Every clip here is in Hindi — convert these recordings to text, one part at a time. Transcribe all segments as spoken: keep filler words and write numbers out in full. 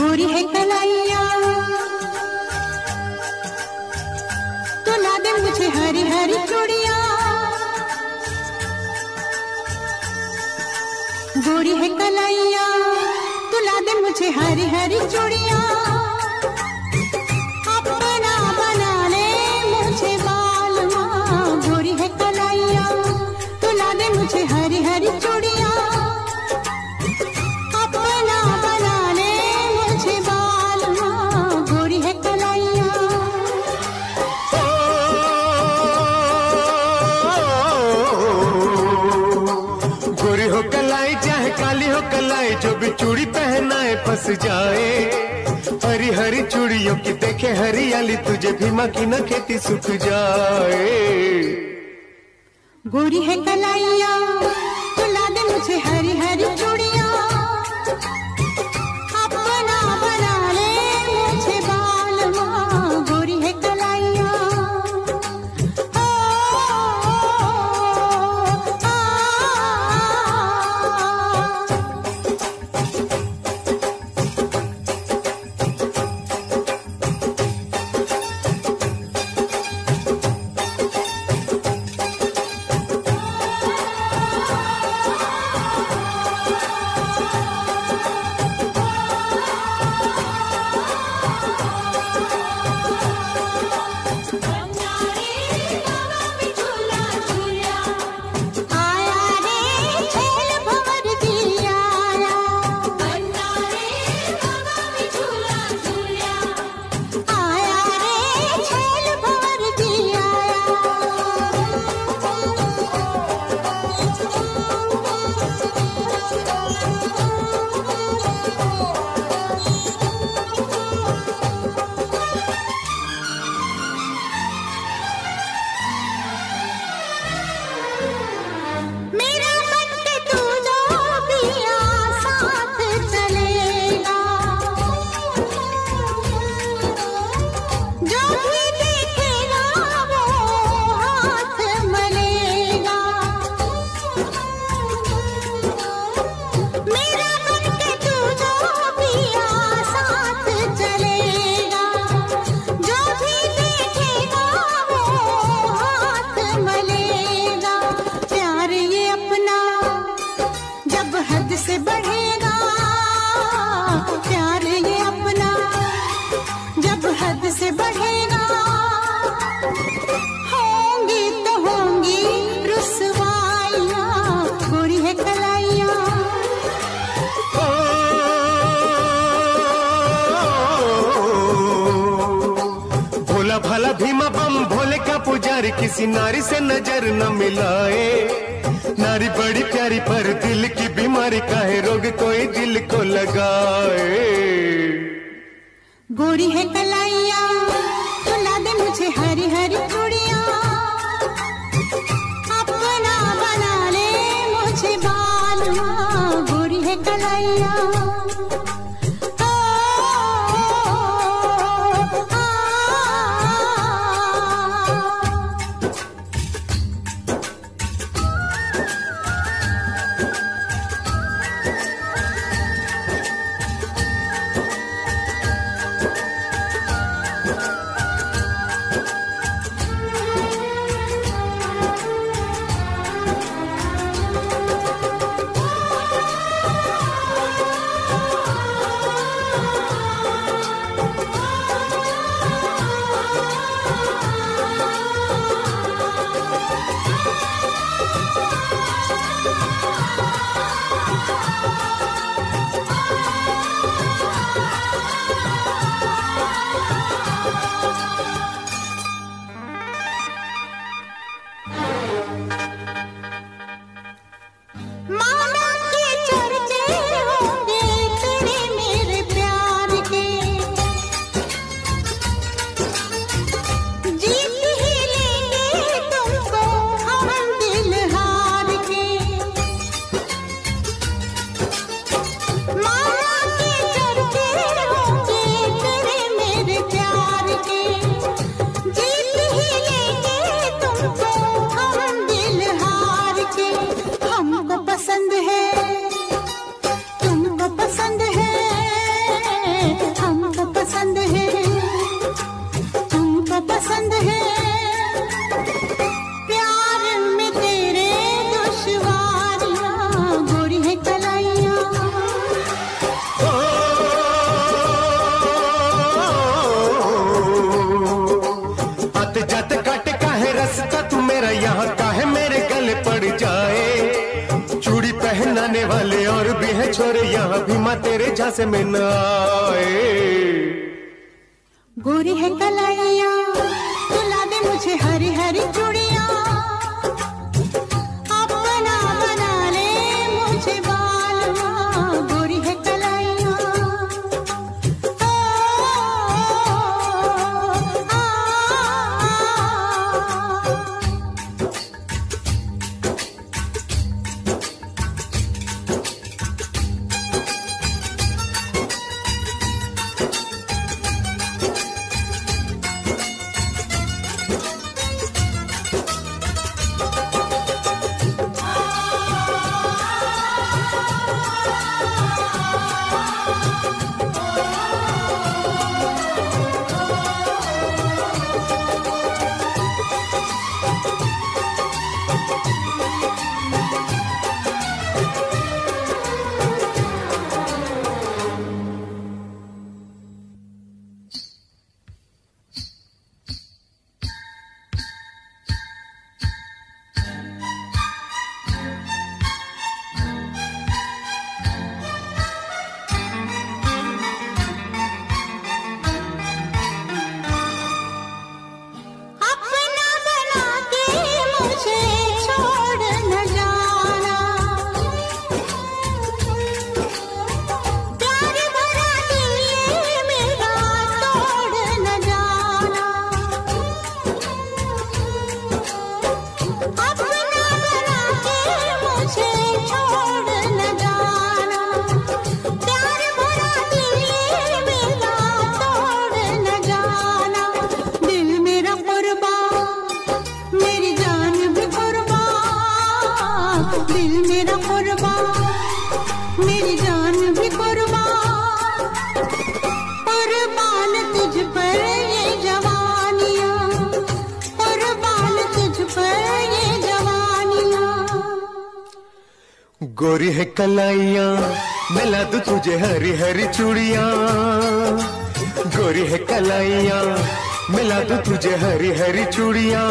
गोरी है कलाइया तो ला दे मुझे हरी हरी चूड़िया। गोरी है कलाइया तो ला दे मुझे हरी हरी चूड़िया। अपना बना ले मुझे बालमा। गोरी है कलाइया तो ला दे मुझे हरी हरी चूड़िया। काली हो कलाई जो भी चूड़ी पहनाए फंस जाए। हरी हरी चूड़ियों की देखे हरियाली तुझे भी माँ की न खेती सूख जाए। गोरी है कलाइया तो ला दे मुझे हरी हरी चूड़िया। अपना बना ले मुझे बालमा। गोरी है कलाइया से बढ़ेगा। प्यार ये अपना जब हद से बढ़ेगा। होंगी तो होंगी रुसवाइयाँ। गोरी है कलाइया भोला भाला भीमा बम भोले का पुजारी किसी नारी से नजर न मिलाए। नारी बड़ी प्यारी पर दिल की बीमारी काहे रोग कोई दिल को लगाए। गोरी है कलाइया तो ला दे मुझे हरी हरी चूड़िया। अपना बना ले मुझे बालमा। गोरी है कलाइया कहा भीमा तेरे झांसे में न आए। गोरी है कलाइया तुला दे मुझे हरी हरी चूड़ियां, अपना बना ले मुझे बालमा। गोरी है कलाइया ओ, आ, दिल मेरा कुर्बान मेरी जान भी कुर्बान, कुर्बान तुझ पर ये जवानियां, कुर्बान तुझ पर ये जवानियां। गोरी है कलाइयां मिला दूं तुझे हरी हरी चूड़ियां, गोरी है कलाइयां मिला दूं तुझे हरी हरी चूड़ियां,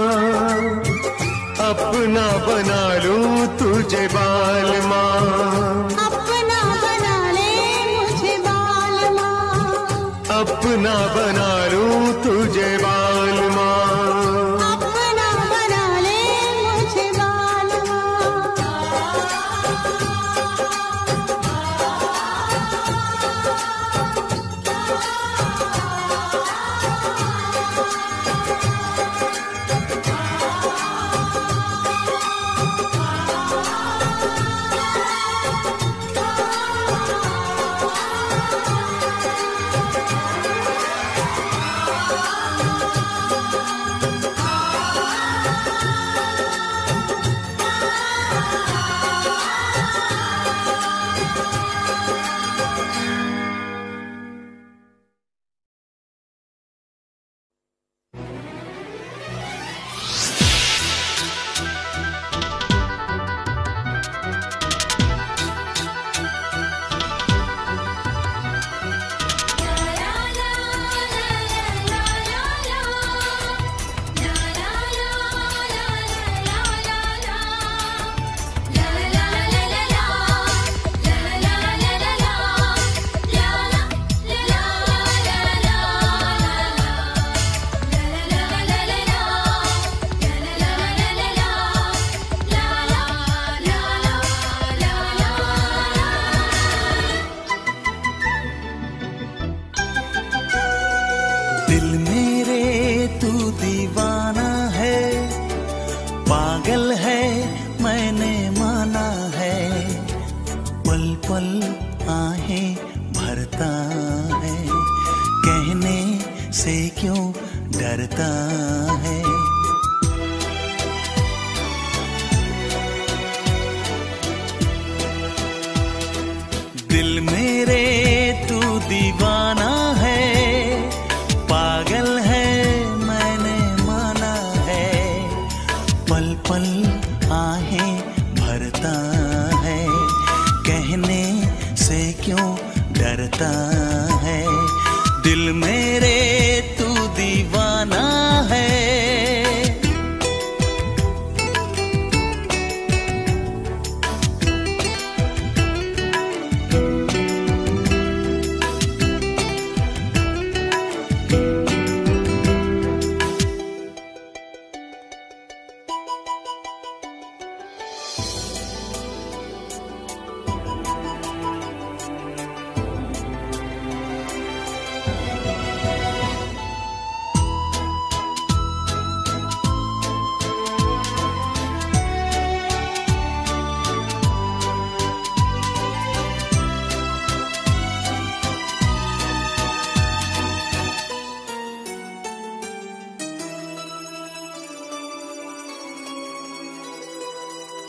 अपना बना लूं तुझे बालमा, अपना बना ले मुझे बालमा, अपना बना लूं तुझे बालमा, अपना बना ले मुझे बालमा। दिल मेरे तू दीवाना है, पागल है मैंने माना है, पल पल आहें भरता है, कहने से क्यों डरता है। दिल मेरे तू दीवाना है, पागल है मैंने माना है, पल पल आहें भरता है, कहने से क्यों डरता है। दिल मेरे तू दीवाना है।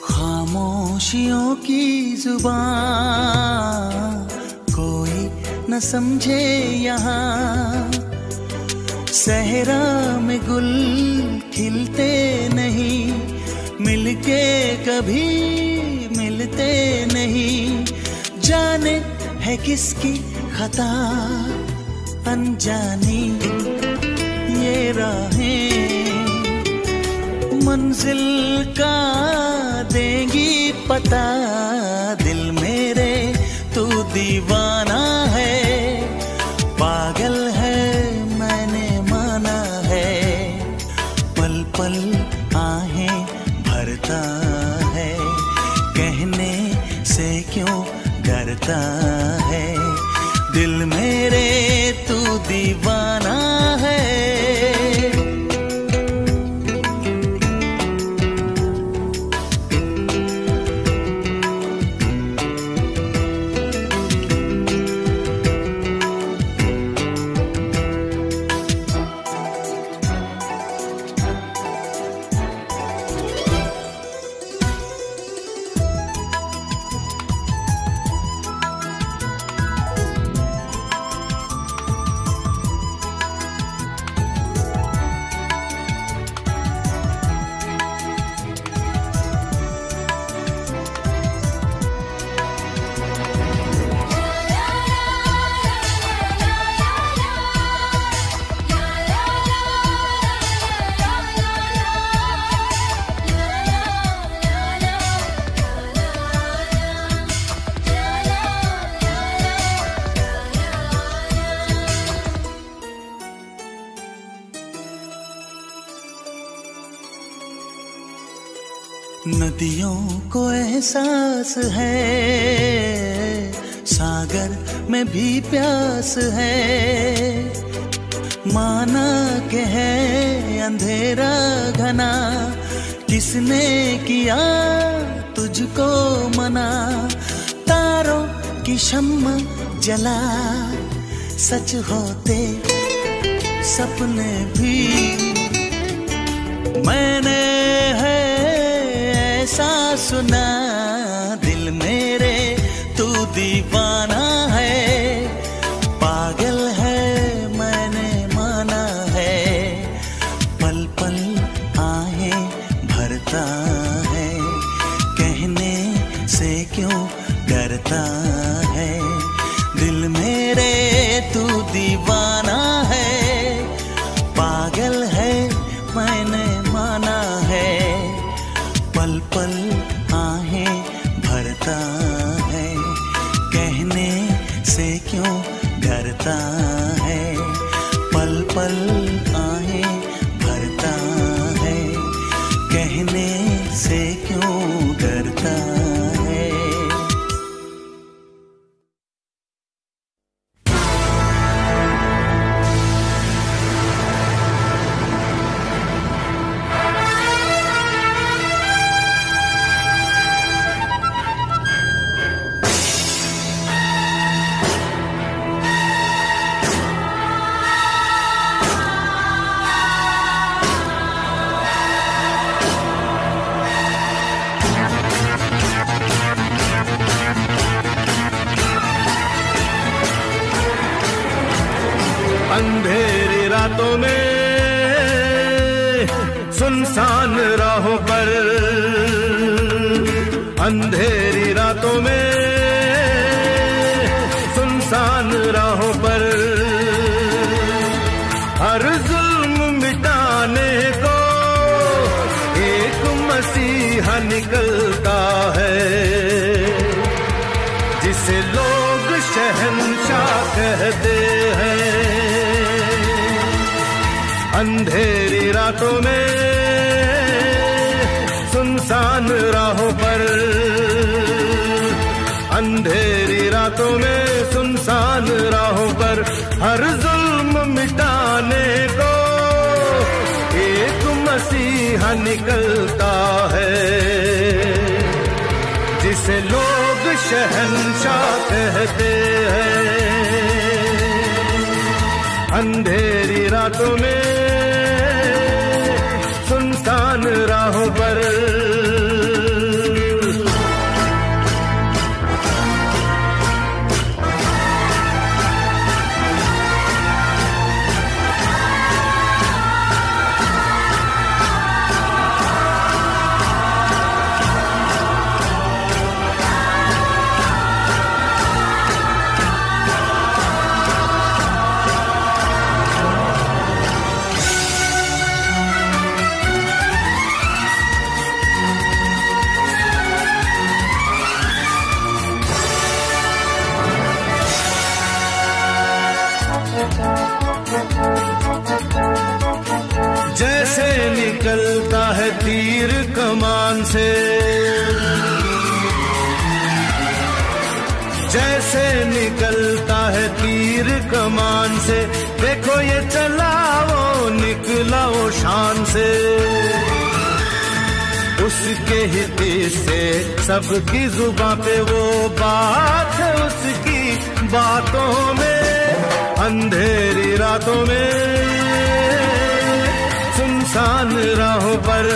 खामोशियों की जुबान कोई न समझे यहाँ, सहरा में गुल खिलते नहीं, मिलके कभी मिलते नहीं, जाने है किसकी खता अनजानी ये राहें, मंजिल का देंगी पता, दिल मेरे तू दीवाना है, पागल है मैंने माना है, पल पल आहें भरता है, कहने से क्यों डरता है, दिल मेरे तू दीवाना है। नदियों को एहसास है, सागर में भी प्यास है, माना के है अंधेरा घना, किसने किया तुझको मना, तारों की शम्मा जला, सच होते सपने भी मैंने है ऐसा सुना, दिल मेरे तू दीवाना है, पागल है मैंने माना है, पल पल आहें भरता है, कहने से क्यों डरता है, दिल मेरे तू दीवाना है, पागल है मैंने माना है, पल पल आहें भरता है, कहने से क्यों डरता है, पल पल आहें भरता है, कहने से क्यों डरता है। अंधेरी रातों में सुनसान राहों पर, अंधेरी रातों में सुनसान राहों पर, हर जुल्म मिटाने को एक मसीहा निकलता है, जिसे लोग शहंशाह कहते हैं। अंधेरी रातों में सुनसान राहों पर, अंधेरी रातों में सुनसान राहों पर, हर जुल्म मिटाने को एक मसीहा निकलता है, जिसे लोग शहंशाह कहते हैं। अंधेरी रातों में सुनसान राहों पर कमान से, जैसे निकलता है तीर कमान से, देखो ये चला वो निकला वो शान से। उसके ही तीर से सबकी जुबां पे वो बात है, उसकी बातों में अंधेरी रातों में सुनसान राहों पर,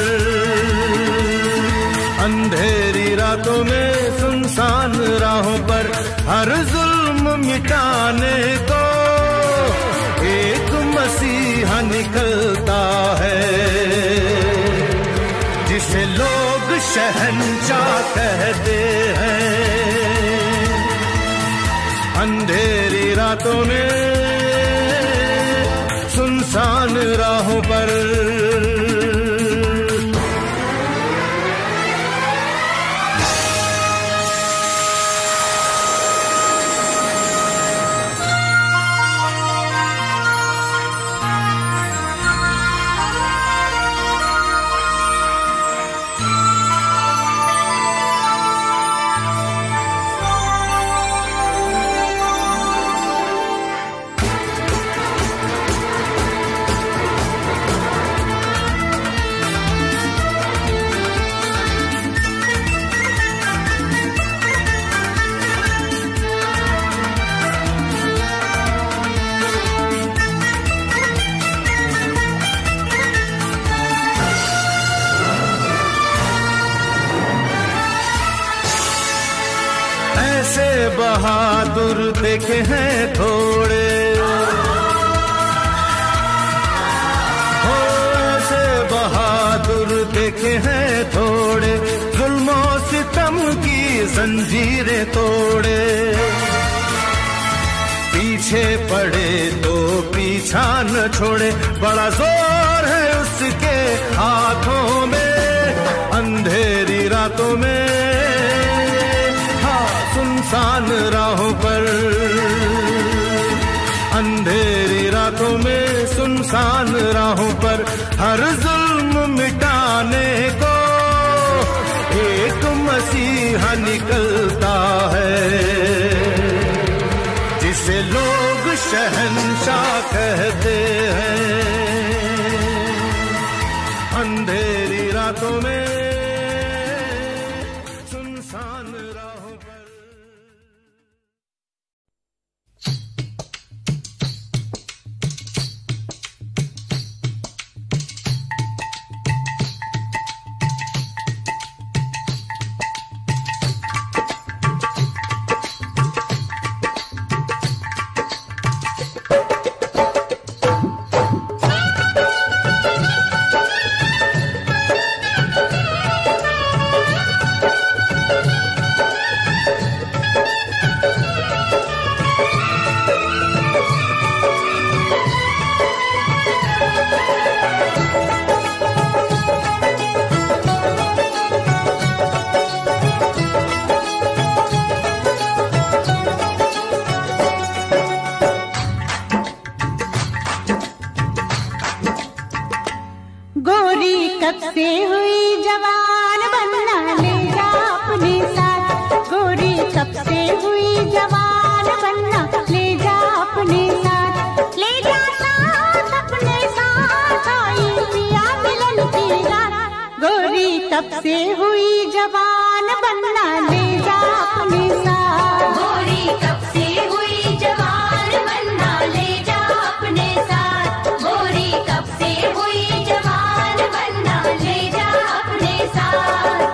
अंधेरी रातों में सुनसान राहों पर हर जुल्म मिटाने को एक मसीहा निकलता है, जिसे लोग शहंशाह कहते हैं। अंधेरी रातों में सुनसान राहों पर बहादुर देखे हैं थोड़े, हो ऐसे बहादुर देखे हैं थोड़े, जुल्मो सितम की जंजीरें तोड़े। पीछे पड़े तो पीछा न छोड़े, बड़ा जोर है उसके हाथों में। अंधेरी रातों में सुनसान राहों पर, अंधेरी रातों में सुनसान राहों पर हर जुल्म मिटाने को एक मसीहा निकलता है, जिसे लोग शहंशाह कहते हैं। अंधेरी रातों में से हुई जवान बनना ले जा अपने साथ। गोरी कब से हुई जवान बनना ले जा अपने साथ। गोरी कब से हुई जवान बनना ले जा अपने साथ।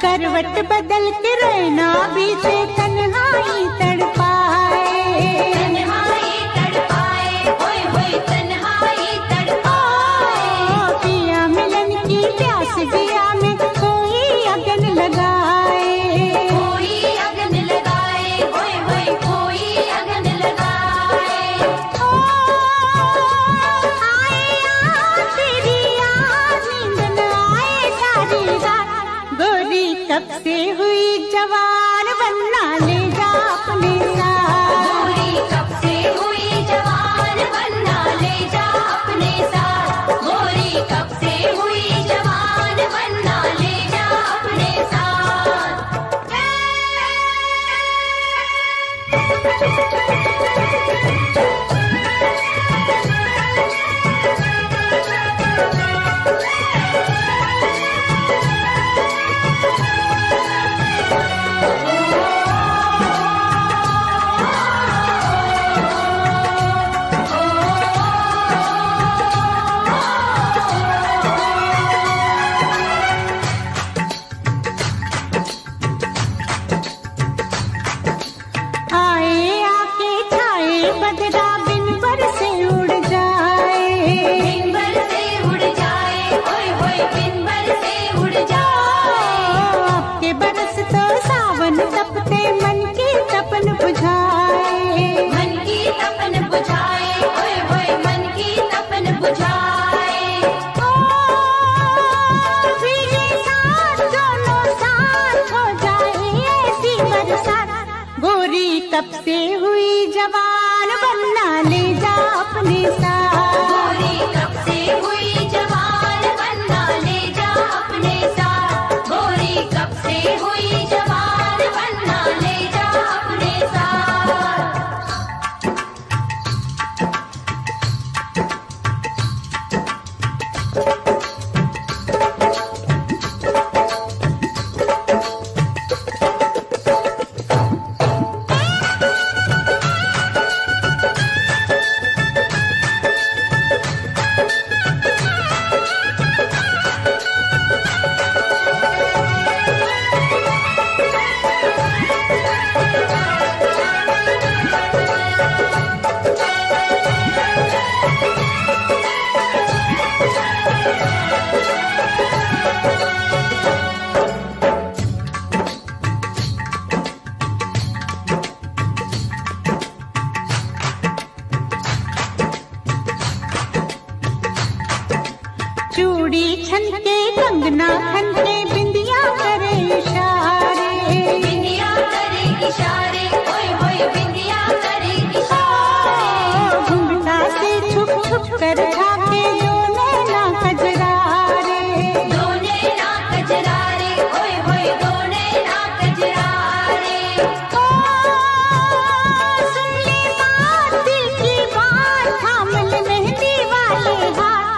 करवट बदल के रहना बीते तन्हाई तड़पाए, तन्हाई तड़पाए, होय होय तन्हाई तड़पाए। पिया मिलन की प्यास दिया में कोई अगन लगाए, कोई अगन लगाए, होय होय कोई अगन लगाए। ओ आए आ तेरी याद नींद न आए सारी रात। गोरी कब से हुई जवान बनना ले जा अपने साथ, गोरी कब से हुई जवान बनना ले जा अपने साथ। गोरी कब से हुई जवान बनना ले जा अपने साथ। आए आके छाए बदरा बिन बरसे उड़ जाए, बिन बरसे उड़ जाए, होय होय बिन बरसे उड़ जाए। आपके बरस तो सावन तपते मन की तपन बुझाए, मन की तपन बुझाए, होय होय मन की तपन बुझाए। ओ भीगे साथ दोनों साथ हो जाए ऐसी बरसात। गोरी कब से हुई जवान बनना ले जा अपने साथ, गोरी कब से हुई जवान बनना ले जा अपने साथ। गोरी कब से हुई जवान बनना ले जा अपने साथ। चूड़ी छनके कंगना खनके बिंदिया करे इशारे, बिंदिया करे इशारे, होय होय बिंदिया करे इशारे। घुंघटा से छुप छुप कर झाके जो नैना कजरारे, दो नैना कजरारे, होय होय दो नैना कजरारे। ओ सुन ले बात दिल की बात, थाम ले मेहंदी वाले हाथ।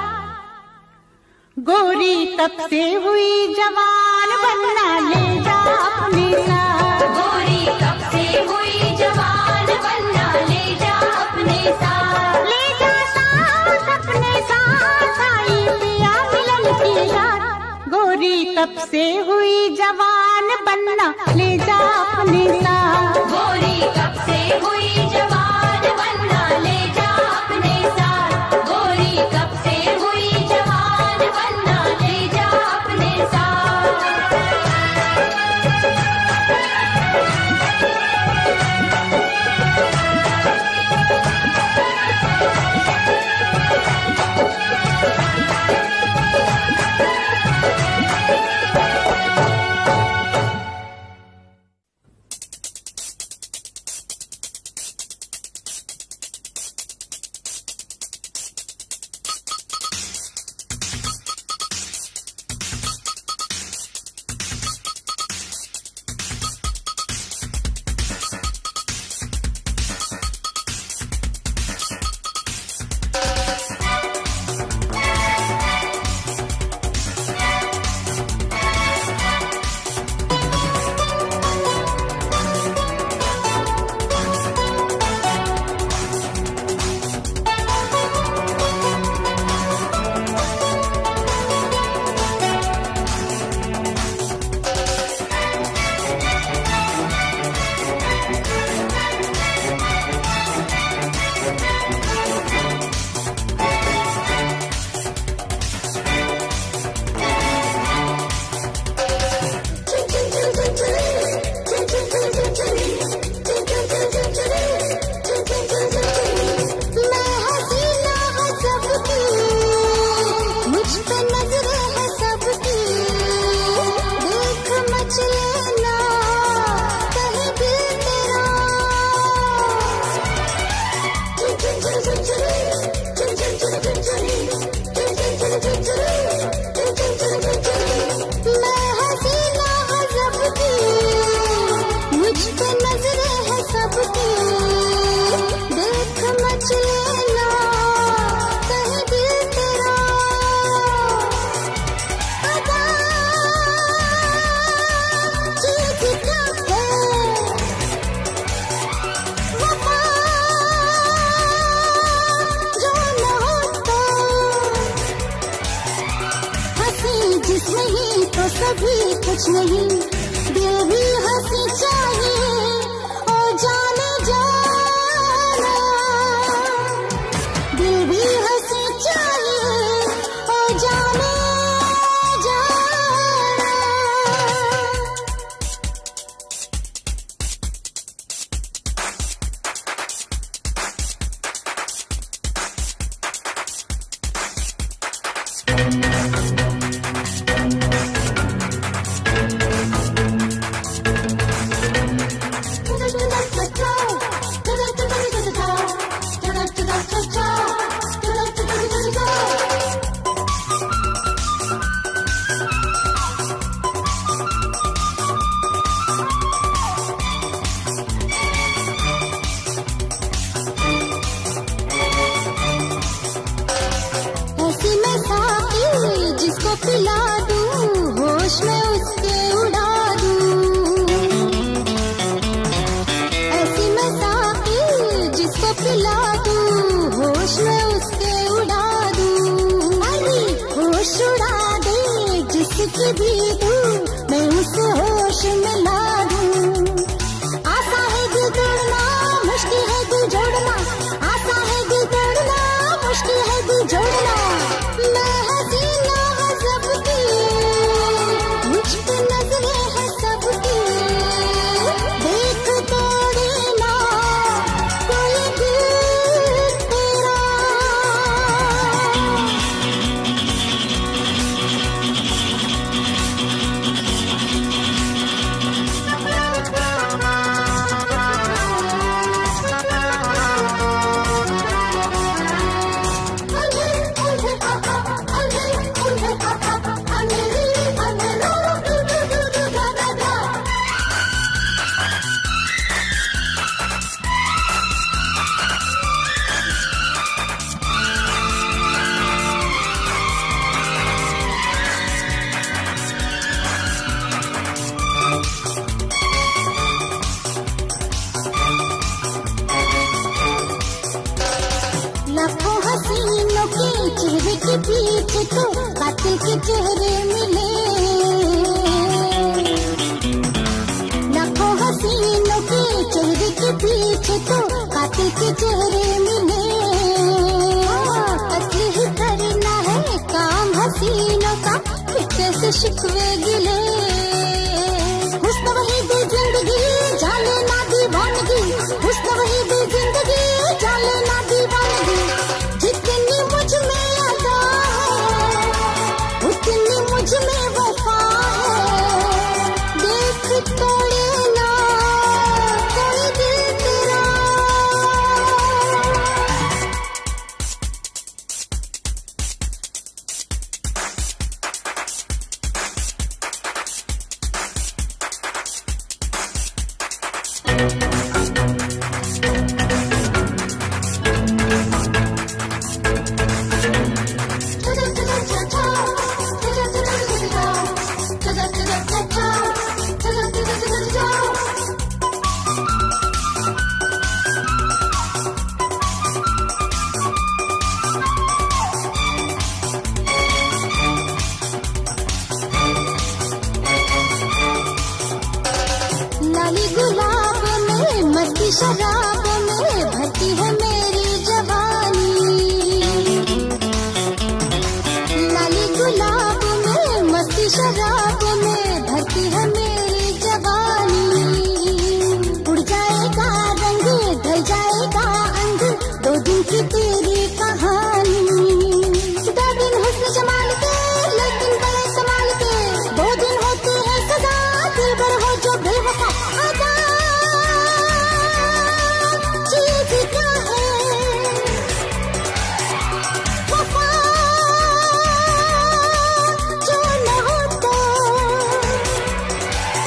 गोरी कब से हुई जवान बनना ले जा अपने साथ, गोरी कब से हुई जवान बनना ले जा अपने साथ। ले जा साथ अपने साथ आई पिया मिलन की रात। गोरी कब से हुई जवान बनना ले जा अपने साथ, गोरी कब से हुई जवान बनना ले जा अपने साथ। गोरी कब से हुई जवान बनना ले जा अपने साथ। जिस्म ही तो सभी कुछ नहीं, दिल भी हंसी चाहिए ओ जाने जाना, दिल भी हंसी चाहिए ओ जाने जाना। ऐसी मैं साकी जिसको पिला दूं, होश में उसके उड़ा दूं। ऐसी मैं साकी जिसको पिला दूं, होश में उसके उड़ा दूं। अरे होश उड़ा दे जिसकी भी तू, मैं उसे होश में ला दूं। आसा है दिल तोड़ना, मुश्किल है दिल जोड़ना, आसा है दिल तोड़ना, मुश्किल है दिल जोड़ना। मैं हसीना हूँ सबकी, मुझ पे नजरें हैं सबकी, देख तोड़े ना कोई दिल तेरा। लाखों हसीनों के चेहरे के पीछे तो कातिल के चेहरे मिले, लाखों हसीनों के चेहरे के पीछे तो कातिल के चेहरे मिले। कत्ल ही करना है काम हसीनों का, फिर से शिकवे गिले। हुस्न वही दे जिंदगी जाले ना दीवानगी, हुस्न वही दे जिंदगी जाले ना दीवानगी। जितनी मुझ में अदा है, उतनी मुझ में वफा है, देख तोड़े ना कोई दिल तेरा। लाली गुलाब में मस्ती शराब में भरती है मेरी जवानी, लाली गुलाब में मस्ती शराब में भरती है मेरी जवानी। उड़ जाएगा रंग ढल जाएगा अंग, दो दिन की तेरी कहानी। दो दिन हुस्न जमाल के लेकिन बड़े संभाल के, दो दिन होते हैं सजा दिल भर हो जो बेवफा अदा। चीज क्या है वफा, जो न हो तो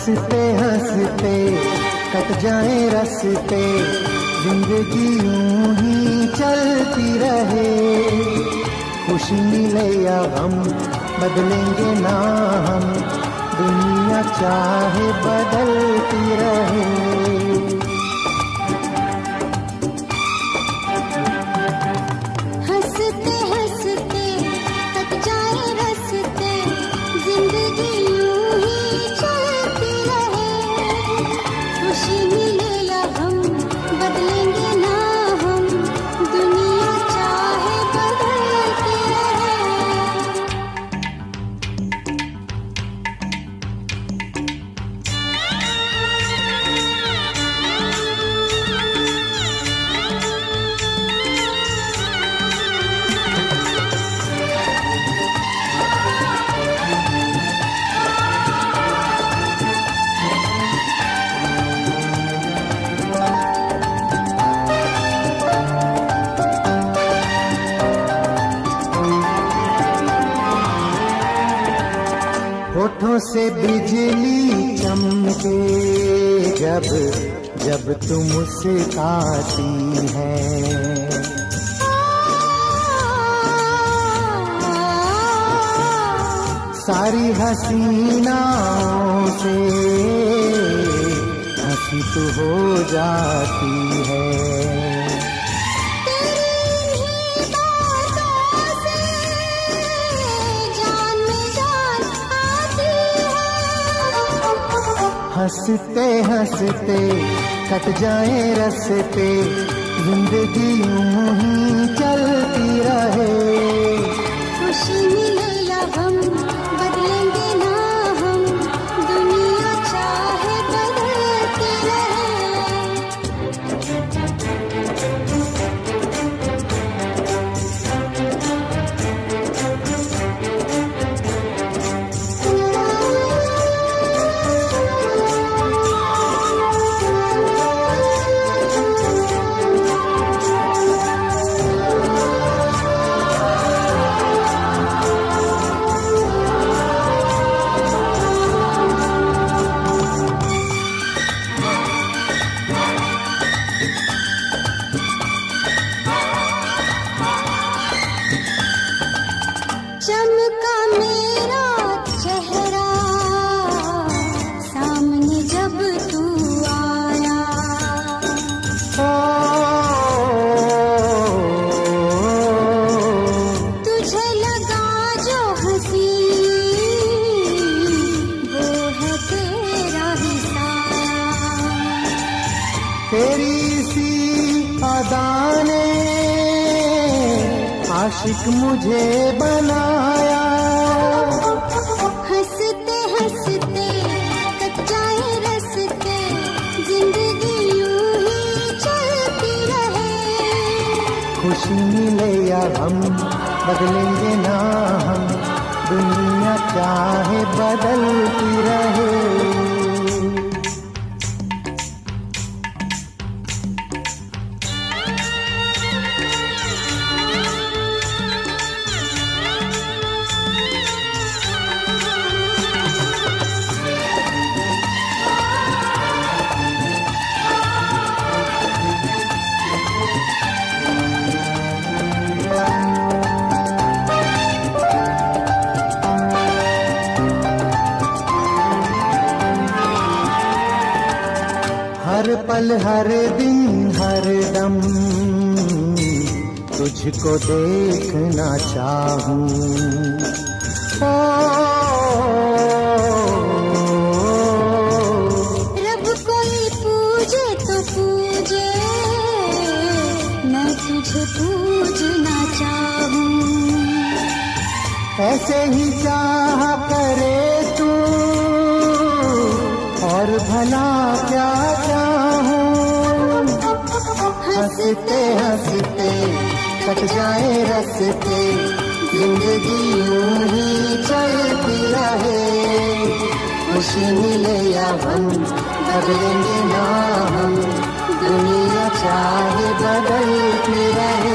हंसते हंसते कट जाए रास्ते, जिंदगी यूं ही चलती रहे। खुशी मिले या गम बदलेंगे ना हम, दुनिया चाहे बदलती रहे। हंसते हंसते कट जाए रास्ते, जिंदगी यूं ही चलती रहे। खुशी मिले या हम बदलेंगे ना हम, दुनिया चाहे बदलती रहे। होठों से बिजली चमके जब जब तुम मुस्कुराती है। सारी हसीनाओं से हंसी तो हो जाती है। हंसते हंसते कट जाए रास्ते, जिंदगी यूं ही चलती रहे। खुशी मिले या हम बदलेंगे ना हम, दुनिया चाहे बदलती रहे। चमका मेरा चेहरा सामने जब तू आया। ओ, तुझे लगा जो हंसी वो है तेरा ही साया। तेरी सी अदा ने आशिक मुझे बनाया। हंसते हंसते कट जाए रास्ते, जिंदगी यूं ही चलती रहे। खुशी मिले या हम बदलेंगे ना हम, दुनिया चाहे बदलती रहे। हर पल हर दिन हर दम तुझको देखना चाहूं। ओ, रब कोई पूजे तो पूजे, मैं तुझे पूजना चाहूं। ऐसे ही चाह करे तू और भला क्या चाहूं। हंसते हंसते कट जाए रास्ते, जिंदगी यूं ही चलती रहे। खुशी मिले या हम बदलेंगे ना हम, दुनिया चाहे बदलती रहे।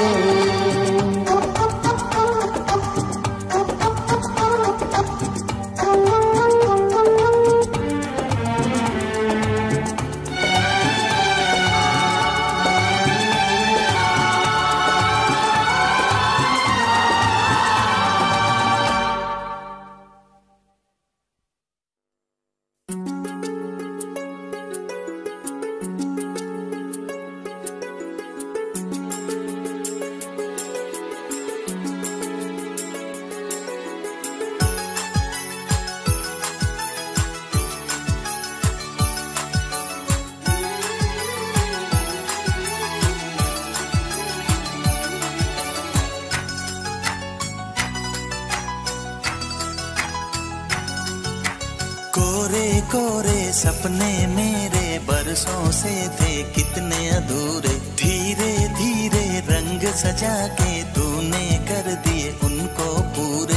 सपने मेरे बरसों से थे कितने अधूरे, धीरे धीरे रंग सजा के तूने कर दिए उनको पूरे।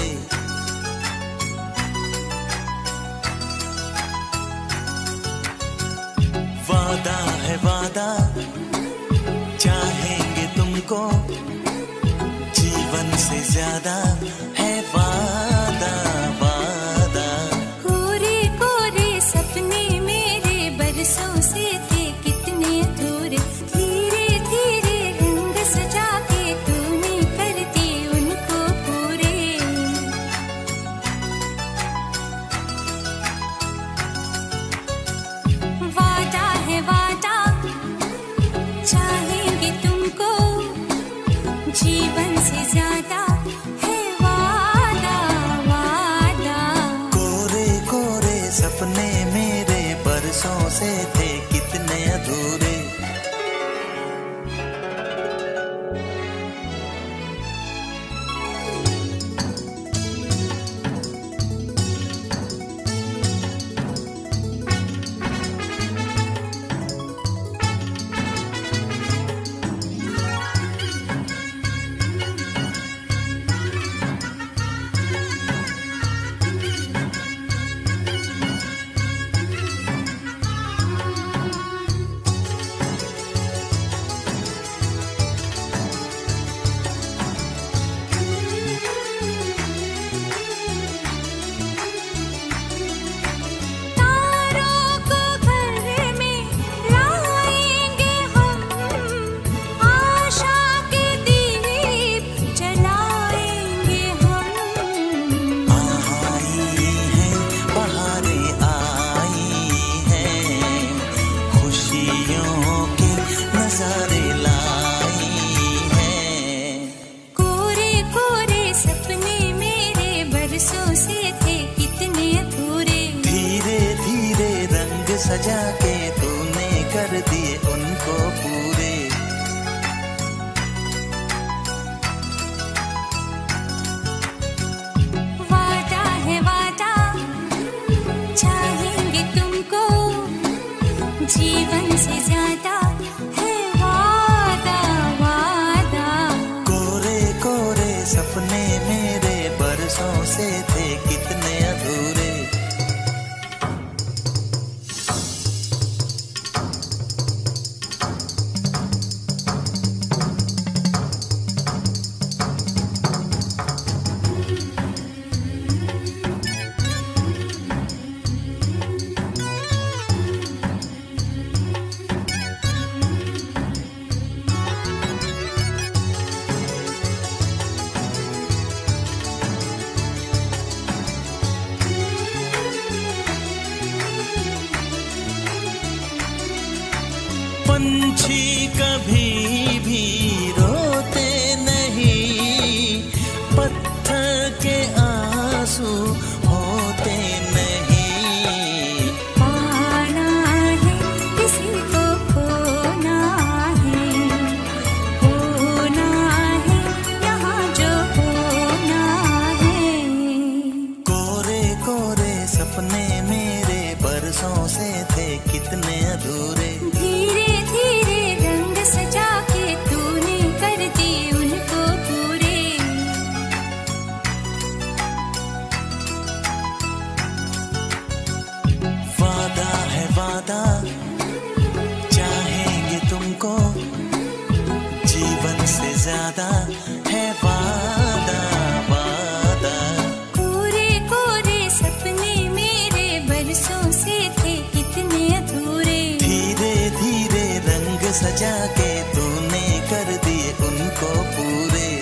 वादा है वादा, चाहेंगे तुमको, जीवन से ज्यादा है वादा वादा। कोरे कोरे सपने मेरे बरसों से थे कितने अधूरे, धीरे धीरे रंग सजा के तूने कर दिए उनको पूरे। वादा है वादा, चाहेंगे तुमको, जीवन से ज्यादा है वादा वादा। कोरे कोरे सपने मेरे बरसों से थे कितने अधूरे। सजा के तूने कर दिए उनको पूरे। वादा है वादा, चाहेंगे तुमको, जीवन से ज्यादा है वादा वादा। कोरे कोरे सपने मेरे बरसों से थे कितने अधूरे। पंछी कभी भी रोते नहीं, पत्थर के आंसू होते नहीं। पाना है किसी को खोना है, होना है यहाँ जो होना है। कोरे कोरे सपने मेरे बरसों से थे कितने अधूरे। धीरे धीरे रंग सजा के तूने कर दिए उनको पूरे। वादा है वादा, चाहेंगे तुमको, जीवन से ज्यादा है वादा वादा। कोरे कोरे सपने मेरे बरसों से थे कितने अधूरे, धीरे धीरे रंग सजा के तूने कर दिए उनको पूरे।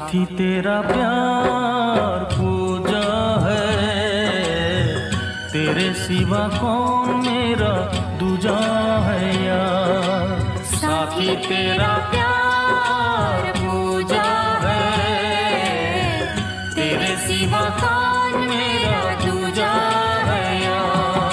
साथी तेरा प्यार पूजा है, तेरे सिवा कौन मेरा दूजा है यार। साथी तेरा प्यार पूजा है, तेरे सिवा कौन मेरा दूजा है यार।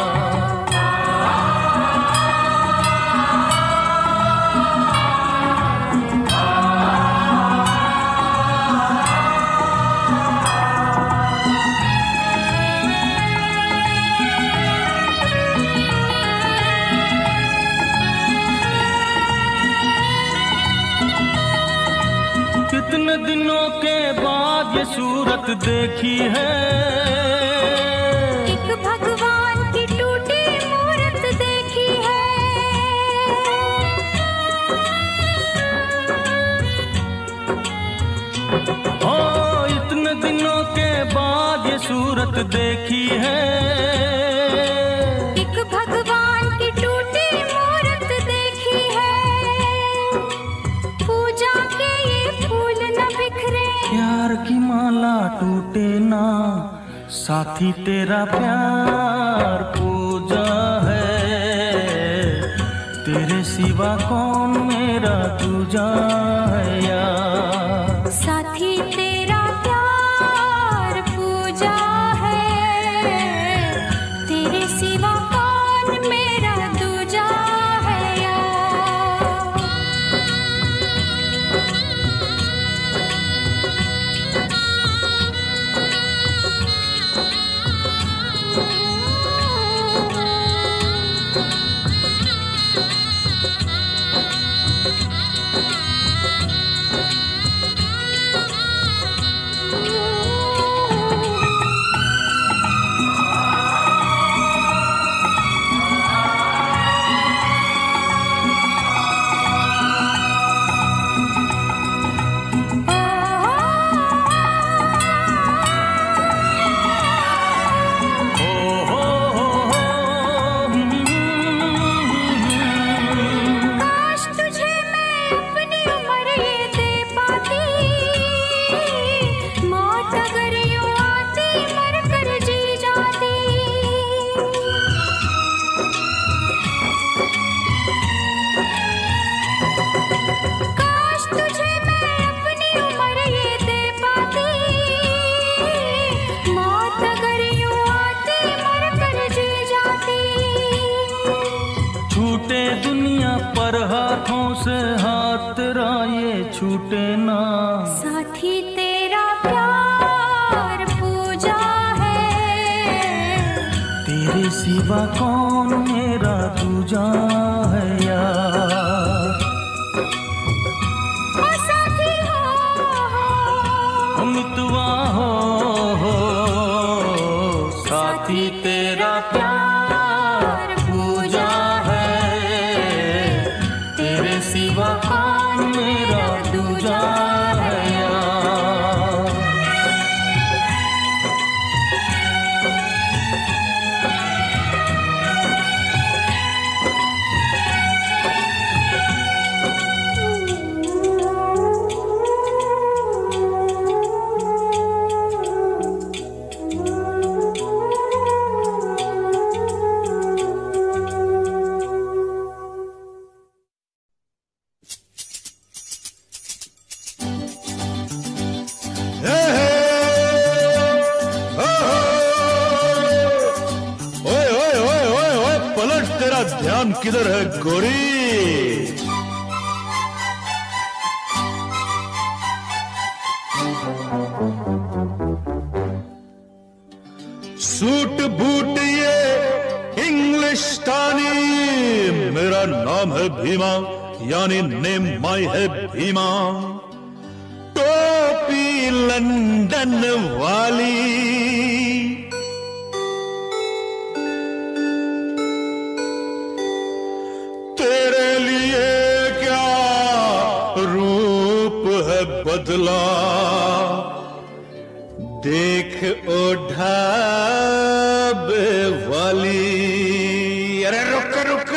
कितने दिनों के बाद ये सूरत देखी है, एक भगवान की टूटी मूरत देखी है। ओ इतने दिनों के बाद ये सूरत देखी है, एक भगवान की टूटी मूरत देखी है। पूजा के ये फूल न बिखरे, प्यार की माला टूटे ना। साथी तेरा प्यार पूजा है, तेरे सिवा कौन मेरा दूजा है यार। साथी तेरा प्यार पूजा है, तेरे सिवा कौन मेरा दूजा है यार। पर हाथों से हाथ तेरा ये छूटे ना। साथी तेरा प्यार पूजा है, तेरे सिवा कौन मेरा दूजा है यार। ओ साथी हो मितवा हो, हो साथी तेरा प्यार पूजा है, तेरे सिवा कौन मेरा दूजा है यार। ध्यान किधर है गोरी? सूट बूट ये इंग्लिशतानी, मेरा नाम है भीमा, यानी नेम माई है भीमा। टोपी लंदन वाली, तेरे लिए क्या रूप है बदला, देख ओ ढाबे वाली। अरे रुक रुक,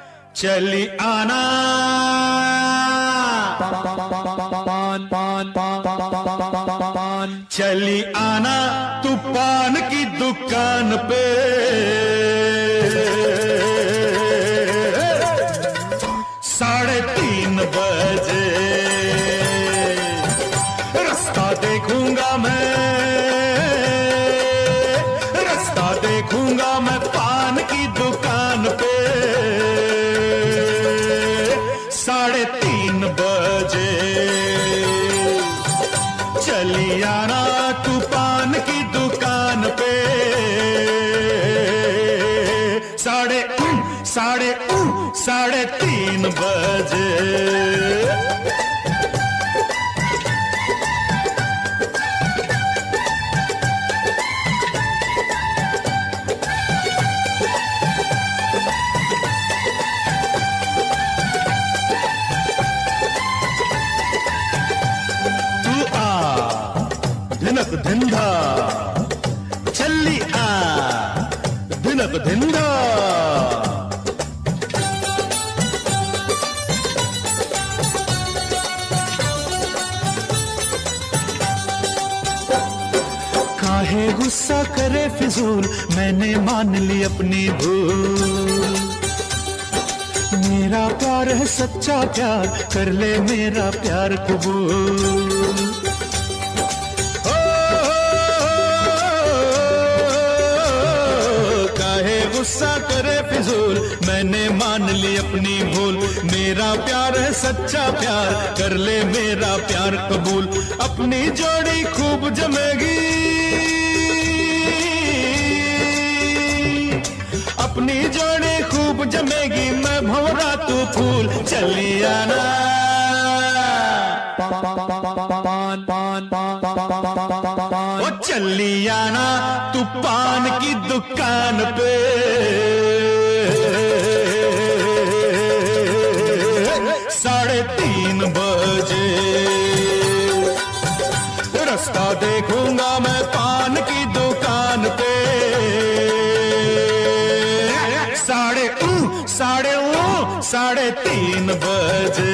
चली आना। पान पान पान चली आना तू पान की दुकान पे, साढ़े तीन बजे रास्ता देखूंगा मैं, रास्ता देखूंगा मैं पान की दुकान पे, साढ़े तीन बजे चली आना तू पान की दुकान पे, साढ़े साढ़े साढ़े तीन बजे। धिनक धिंधा चली आ, धिनक धिंधा काहे गुस्सा करे फिजूल, मैंने मान ली अपनी भूल, मेरा प्यार है सच्चा प्यार, कर ले मेरा प्यार कबूल। गुस्सा करे फिजूल, मैंने मान ली अपनी भूल, मेरा प्यार है सच्चा प्यार, कर ले मेरा प्यार कबूल। अपनी जोड़ी खूब जमेगी, अपनी जोड़ी खूब जमेगी, मैं भंवरा तू फूल, चली आना ओ चली आना तू पान की दुकान पे, साढ़े तीन बजे रास्ता देखूंगा मैं पान की दुकान पे, साढ़े साढ़े साढ़े तीन बजे।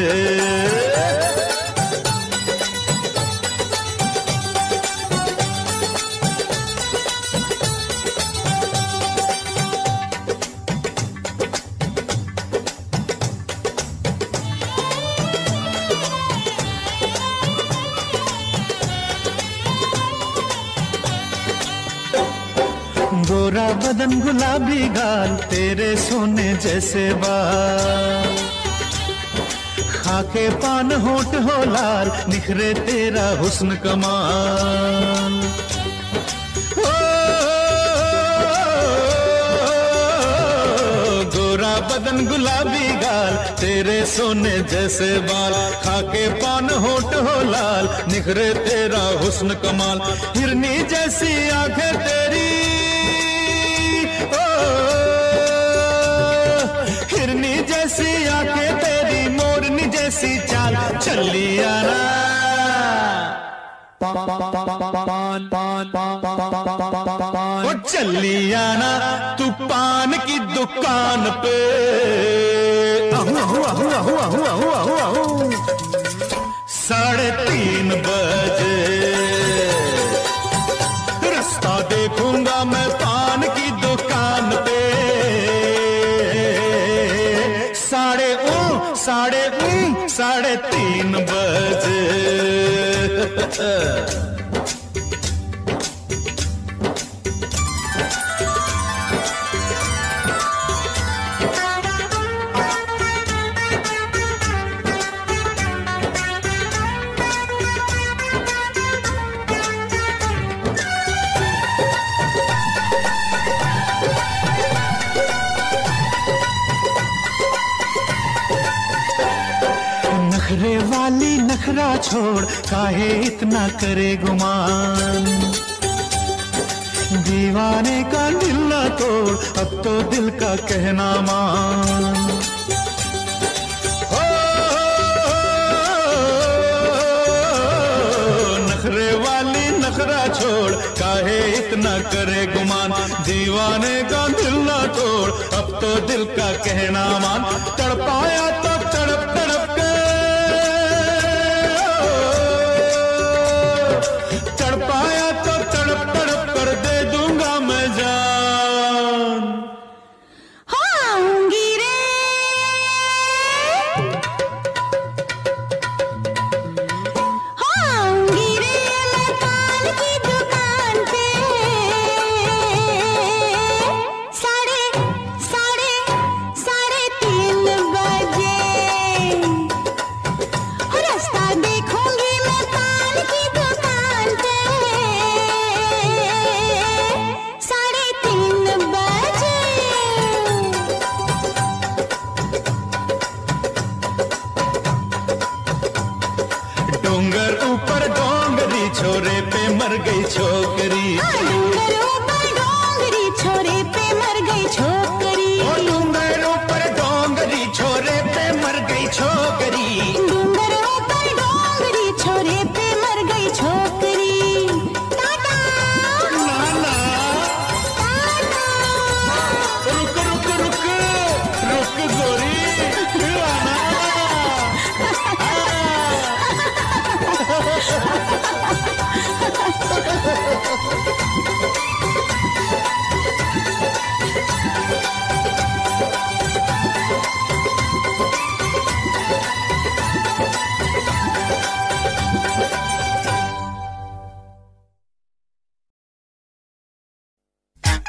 गोरा बदन गुलाबी गाल, तेरे सोने जैसे बाल, खाके पान होठ हो लाल, निखरे तेरा हुस्न कमाल। ओ, गोरा बदन गुलाबी गाल, तेरे सोने जैसे बाल, खाके पान होठ हो लाल, निखरे तेरा हुस्न कमाल। हिरनी जैसी आंखें तेरी, हिरनी जैसी आंखें तेरी, मोरनी जैसी चाल, चली आना ओ चली आना तू पान की दुकान पे, आहू आहू आहू आहू आहू आहू आहू आहू साढ़े तीन बजे रास्ता देखूंगा मैं पान की दुकान पे, साढ़े ऊ साढ़े ऊ साढ़े तीन बजे। नखरे वाली नखरा छोड़, काहे इतना करे गुमान, दीवाने का दिल ना तोड़, अब तो दिल का कहना मान। ओ, नखरे वाली नखरा छोड़, काहे इतना करे गुमान, दीवाने का दिल ना तोड़, अब तो दिल का कहना मान। तड़पाया तो तड़प तड़प के, तड़पाया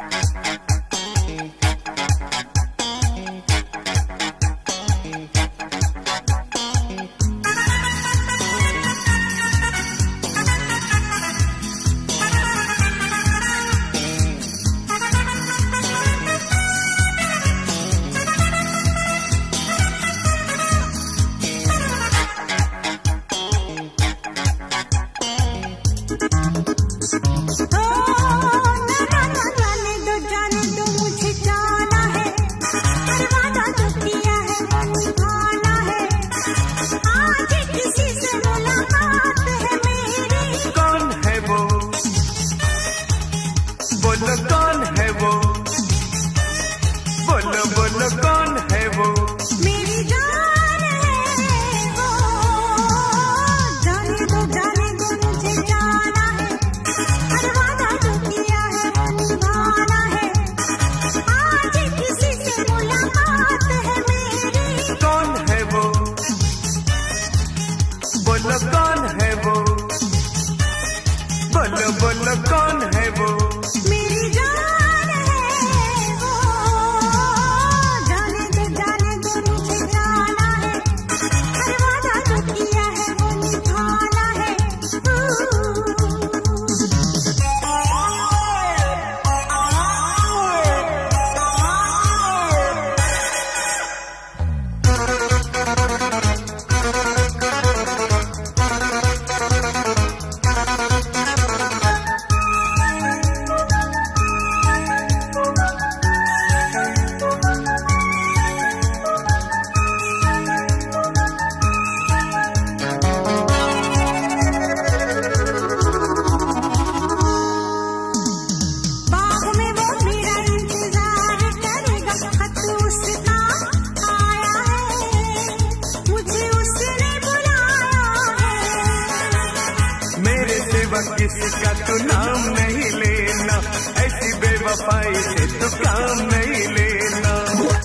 किसका तो नाम नहीं लेना, ऐसी बेवफाई से तो काम नहीं लेना।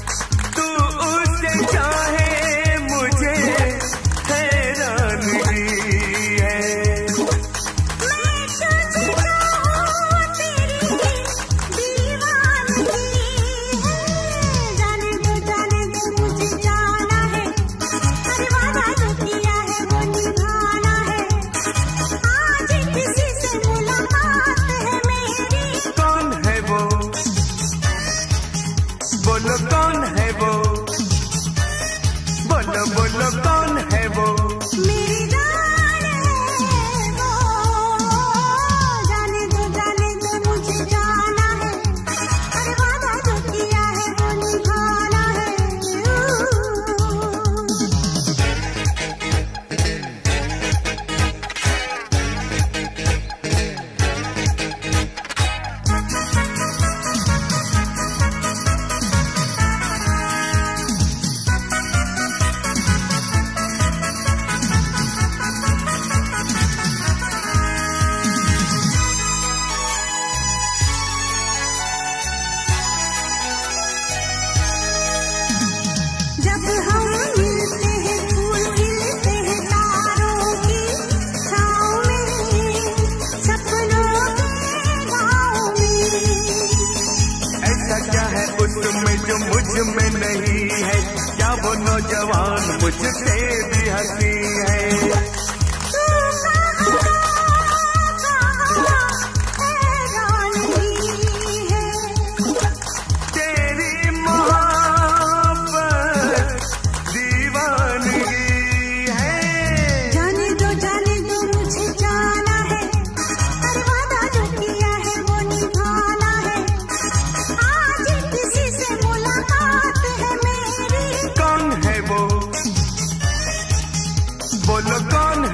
तू उससे चाहे मुझे हैरानगी है, मैं तुझे चाहूं तेरी दीवानगी है। जाने दो जाने दो मुझे जाना है, हर वादा जो किया है वो निभाना है। आज किसी से मुलाकात है मेरी। कौन है वो, बोलो कौन है वो, बोलो बोलो कौन है वो। मेरी जान है वो, जाने दो जाने दो मुझे जाना है, हर वादा जो किया है वो निभाना है। जब हम मिलते हैं फूल खिलते हैं तारों की छाँव में, सपनों के गाँव में। ऐसा क्या है उसमें जो मुझ में नहीं है, क्या वो नौजवान मुझसे भी हंसी है। तू कहाँ हैरानगी है, तेरी मोहब्बत दीवानगी है। जाने दो जाने दो मुझे जाना है, हर वादा जो किया है वो निभाना है। आज किसी से मुलाकात है मेरी। कौन है वो, बोलो कौन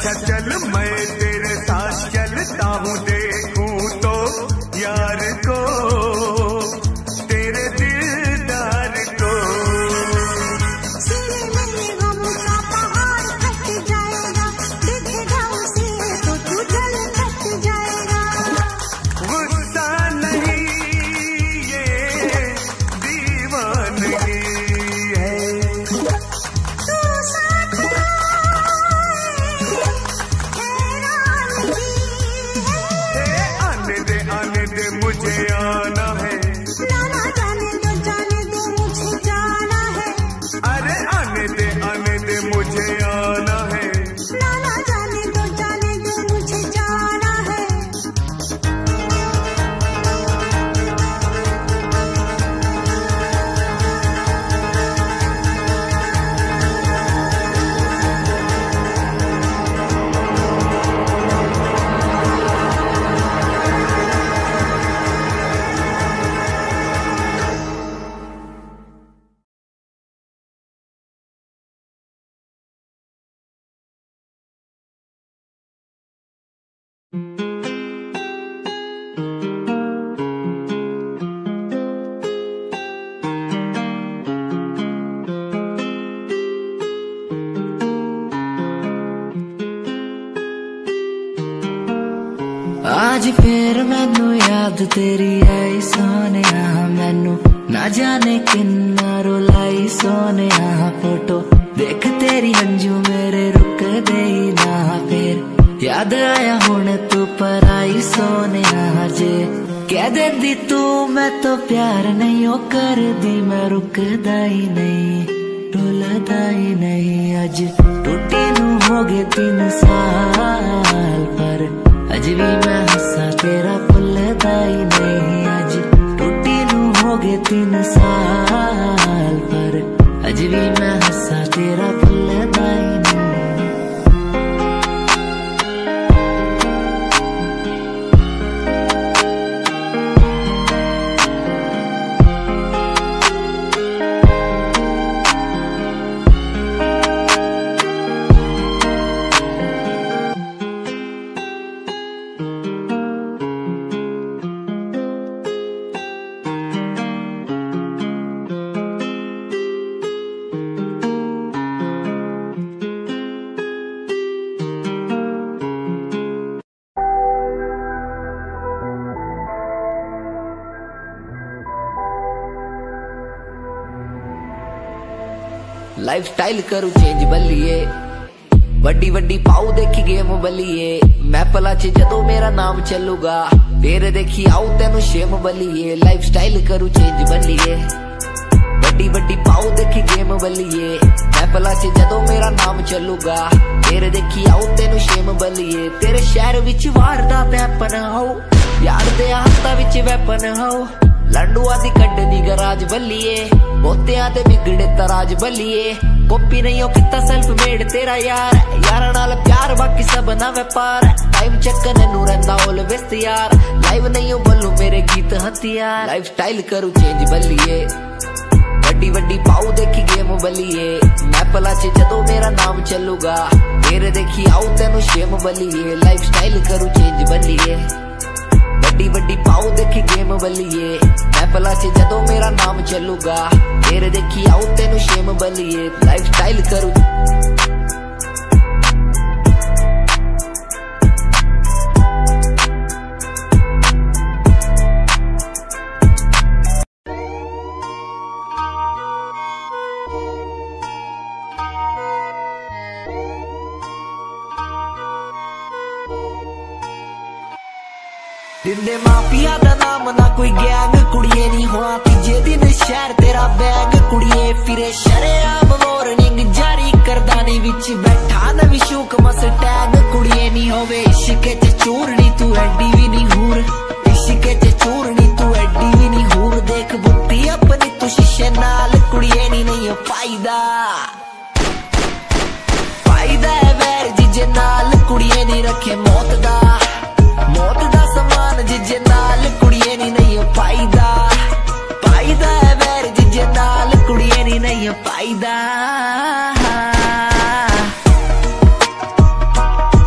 अच्छा चल मैं तेरे साथ चलता हूँ, देखूं तो यार को, तेरे दिलदार को। सिरे मेरे गम का पहाड़ कट जाएगा, दिखेगा उसे तो तू जल कट जाएगा। गुस्सा नहीं ये दीवानगी है, तू साथ हैरानगी है। आने दे आने दे मुझे आना है, नाना जाने दो जाने दो मुझे जाना है, अरे आने दे आने दे मुझे आना है। नाना जाने दो जाने दो मुझे जाना है। आज फिर मैनू याद तेरी आई सोनिया, मैनू ना जाने किन्ना रुलाई सोनिया। फोटो देख तेरी अंजू मेरे रुक दे ना, फिर याद आया हुण तू पर आई सोनिया। जे कह देंदी तू मैं तो प्यार नहीं ओ कर दी, मैं रुकदा ही नहीं रुलदा ही नहीं। अज टूटी नू हो गए तीन साल, पर अज भी मैं हंसा तेरा भुलदा ही नहीं। अज टूटी नू हो गए तीन साल, पर अज भी मैं हंसा तेरा भुलदा ही नहीं। लाइफ स्टाइल करू चेंज बल्लिए, वड्डी वड्डी पाऊ देखी गेम बल्लिए। महफिला च जदों मेरा नाम चलूगा, फिर देखी आऊ तेनू शेम बल्लिए। लाइफ स्टाइल करू चेंज बल्लिए, वड्डी वड्डी पाऊ देखी गेम बल्लिए। महफिला च जदों मेरा नाम चलूगा, फिर देखी आऊ तेनू शेम बल्लिए। तेरे शहर विच वारदा वैपन हो, यार दे हाथा विच वैपन हो। लंडुआ दी कड्डनी गराज बल्लिए, बोतियां ते बिगड़े तराज बल्लिए। कॉपी नहीं हो किता सेल्फ मेड तेरा यार, यारा नाल प्यार बाकी सब ना व्यापार। टाइम चक्कर नू रहिंदा ऑलवेज तैयार, लाइव नहीं हो बोलू मेरे गीत हथियार। लाइफ स्टाइल करू चेंज बल्लिए, वड्डी वड्डी पाऊ देखी गेम बल्लिए। महफिला च जदों मेरा नाम चलूगा, फिर देखी आऊ तेनू शेम बल्लिए। लाइफ स्टाइल करू चेंज बल्लिए, वड्डी वड्डी पाऊ देखी गेम बल्लिए। महफिला च जदों मेरा नाम चलूगा, फिर देखी आऊ तेनू शेम बल्लिए। लाइफ स्टाइल करू दिंदे माफिया दा नाम ना कोई गैंग, कुड़िए नहीं होना तीजे दिन शहर तेरा बैग। कुड़िए फिरे शरेआम वार्निंग जारी करदा नी, विच बैठा नवी शूक मस टैग। कुड़िए नहीं होवे इश्क च चूरनी, तू एडी भी नहीं हूर। इश्क च चूरनी तू एडी भी नहीं हूर। देख बुद्धि अपनी तू शीशे नाल, कुड़िए नहीं नहीं फायदा फायदा है वैर जिजे नाल। कुड़िए नहीं रखे मौत दा, मौत दा समान जिजे नाल। कुड़िए नी नहीं फायदा फायदा है वैर जिजे नाल। कुड़िए नी नहीं फायदा।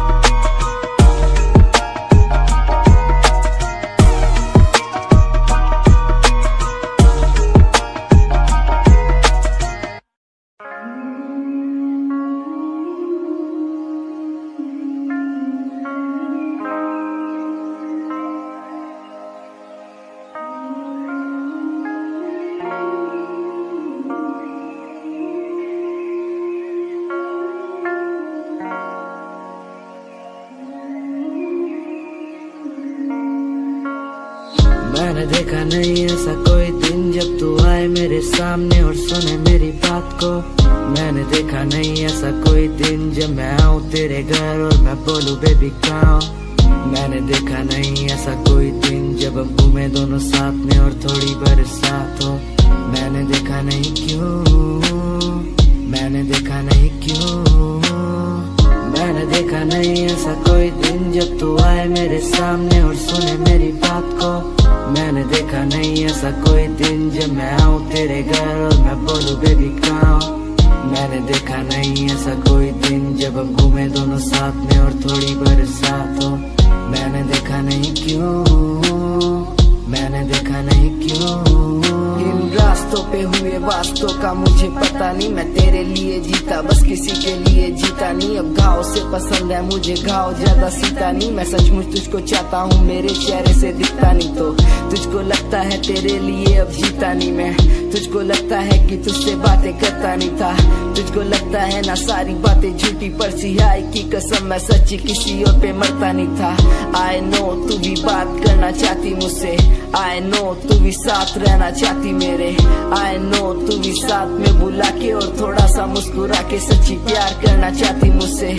मैंने देखा नहीं ऐसा कोई दिन जब तू आए मेरे सामने और सुने मेरी बात को। मैंने देखा नहीं ऐसा कोई दिन जब मैं आऊँ तेरे घर और मैं बोलूँ बेबी कहाँ हो। मैंने देखा नहीं ऐसा कोई दिन जब हम घूमे दोनों साथ में और थोड़ी बरसात हो। मैंने देखा नहीं क्यों, मैंने देखा नहीं क्यों, मैंने देखा नहीं ऐसा कोई दिन जब तू आए मेरे सामने और सुने मेरी बात को। मैंने देखा नहीं ऐसा कोई दिन जब मैं आऊँ तेरे घर और मैं बोलूँ बेबी कहाँ हो। मैंने देखा नहीं ऐसा कोई दिन जब हम घूमे दोनों साथ में और थोड़ी बरसात हो। मैंने देखा नहीं क्यों, मैंने देखा नहीं क्यों। इन रास्तों पे हुए वास्तों का मुझे पता नहीं, मैं तेरे लिए जीता बस किसी के लिए जीता नहीं। अब घाव से पसंद है मुझे घाव ज्यादा सीता नहीं, मैं सचमुच तुझको चाहता हूँ मेरे चेहरे से दिखता नहीं तो तुझको लगता है तेरे लिए अब जीता नहीं मैं। तुझको लगता है कि तुझसे बातें करता नहीं था, तुझको लगता है ना सारी बातें झूठी पर सिहाई की कसम मैं सच्ची किसी और पे मरता नहीं था। आई नो तू भी बात करना चाहती मुझसे, आई नो तू भी साथ रहना चाहती मेरे, आई नो तू भी साथ में बुला के और थोड़ा सा मुस्कुरा के सच्ची प्यार करना चाहती मुझसे।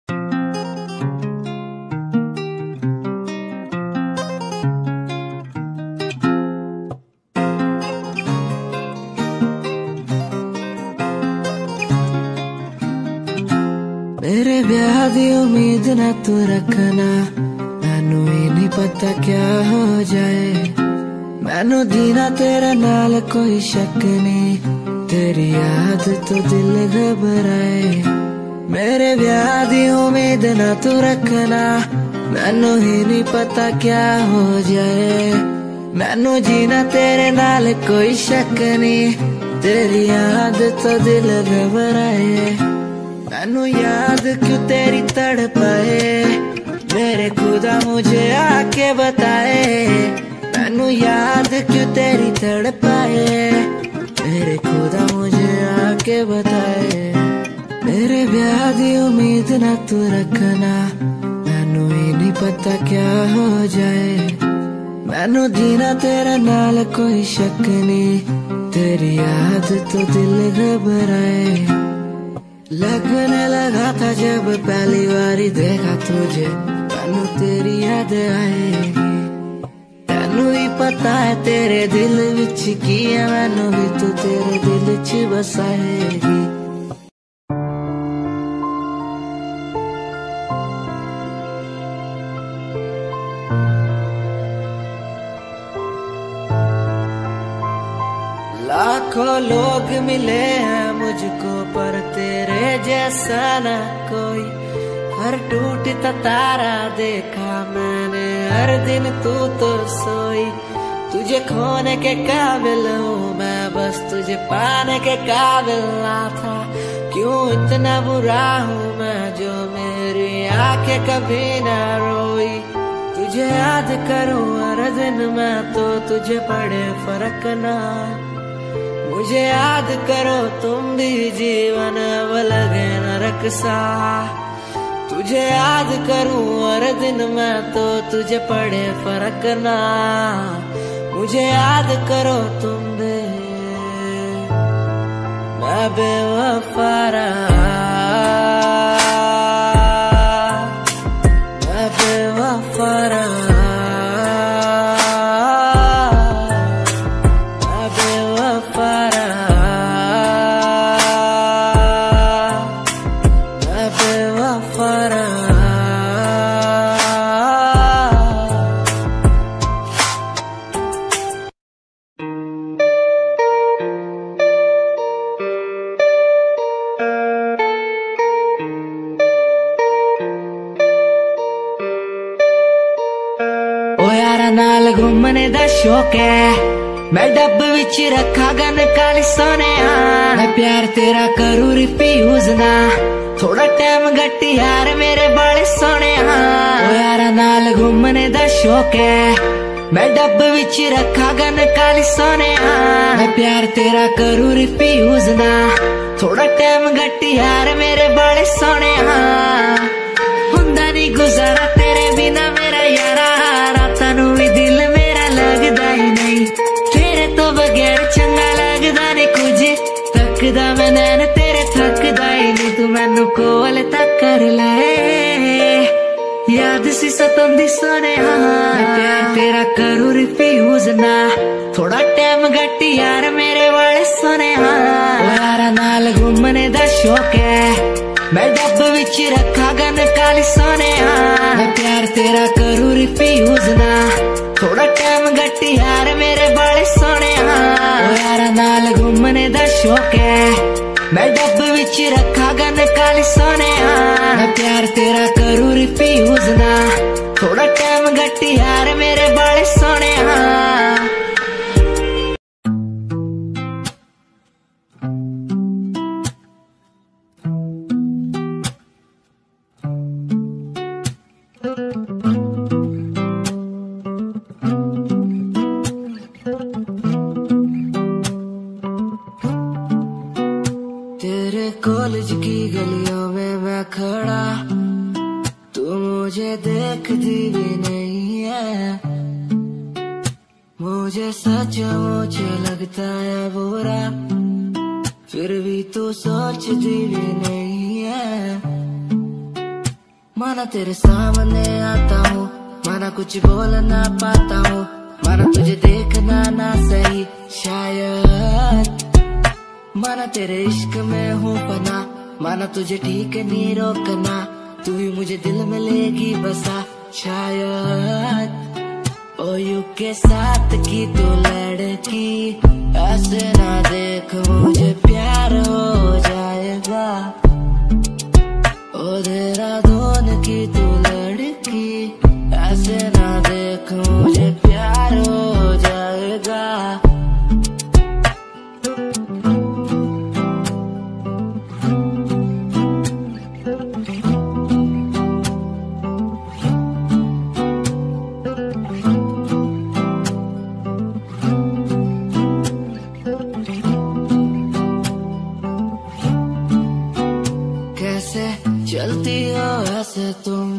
मेरे ब्याह दी उम्मीद ना तू रखना, मैनू ही नहीं पता क्या हो जाए। मैनू जीना तेरा नाल कोई शक नहीं, तेरी याद तो दिल घबराए। मेरे ब्याह दी उम्मीद ना तू रखना, मैनू ही नहीं पता क्या हो जाए। मैनू जीना तेरे नाल कोई शक नहीं, तेरी याद तो दिल घबराए। मैनू याद क्यों तेरी तड़पाए, मेरे खुदा मुझे आके बताए। मैनू याद क्यों तेरी तड़पाए, मेरे खुदा मुझे आके बताए। मेरे ब्याह दी उम्मीद ना तू रखना, मैनू ही नहीं पता क्या हो जाए। मैनू जीना तेरा नाल कोई शक नहीं, तेरी याद तो दिल घबराए। लगने लगा था जब पहली बारी देखा तुझे, मैनू तेरी याद आएगी। मैनू ही पता है तेरे दिल विच की है, मैनू भी तू तेरे दिल च बसाएगी। लाखों लोग मिले हैं मुझको पर तेरे जैसा ना कोई। हर टूटता तारा देखा मैंने हर दिन तू तो सोई। तुझे खोने के काबिल हूँ मैं, बस तुझे पाने के काबिल ना था। क्यों इतना बुरा हूँ मैं जो मेरी आंखें कभी ना रोई। तुझे याद करूँ हर दिन मैं तो तुझे पड़े फर्क ना। मुझे याद करो तुम भी जीवन अब लगे नरक सा। तुझे याद करूं हर दिन मैं तो तुझे पड़े फर्क ना। मुझे याद करो तुम भी, मैं बेवफा रहा, मैं बेवफा रहा। नाल घूमने दा शौक है, मैं डब विच रखा गन काली सोने। मैं प्यार तेरा करूँ रिफ्यूज ना, थोड़ा टाइम घट यार मेरे बाले सोने। ओ यारा नाल घूमने दा शौक है, मैं डब विच रखा गन काली सोने। मैं प्यार तेरा करूँ रिफ्यूज ना, थोड़ा टाइम घट यार मेरे बाले सोने। हुंदा नहीं गुजारा तेरे बिना मेरा यारा, रातां नूं भी दिल मेरा लगदा कोल तक कर ले याद सी सतंदी सोने प्यार तेरा करूँ रिफ्यूज ना थोड़ा टाइम घट यार मेरे वाले सोने यारा नाल घूमने दा शौक है मैं डब विच रखा गन काली सोने प्यार तेरा करूँ रिफ्यूज ना थोड़ा टाइम घट यार मेरे वाले सोने यारा नाल घूमने दा शौक है मैं डब विच रखा गन काली सोने प्यार तेरा करूँ रिफ्यूज ना थोड़ा टाइम घट यार मेरे बाले सोने तेरे कॉलेज की गलियों में मैं खड़ा तू मुझे देखती भी नहीं है मुझे सच मुझे लगता है बुरा फिर भी तू सोचती भी नहीं है माना तेरे सामने आता हूँ माना कुछ बोल ना पाता हूँ माना तुझे देखना ना सही शायद माना तेरे इश्क में हूँ पना माना तुझे ठीक नहीं रोकना तू ही मुझे दिल में लेगी बसा शायद ओ यू के साथ की तू लड़की ऐसे ना देख मुझे प्यार हो जाएगा ओ देहरादून की तू लड़की ऐसे ना देख मुझे प्यार हो जाएगा चलती हो ऐसे तुम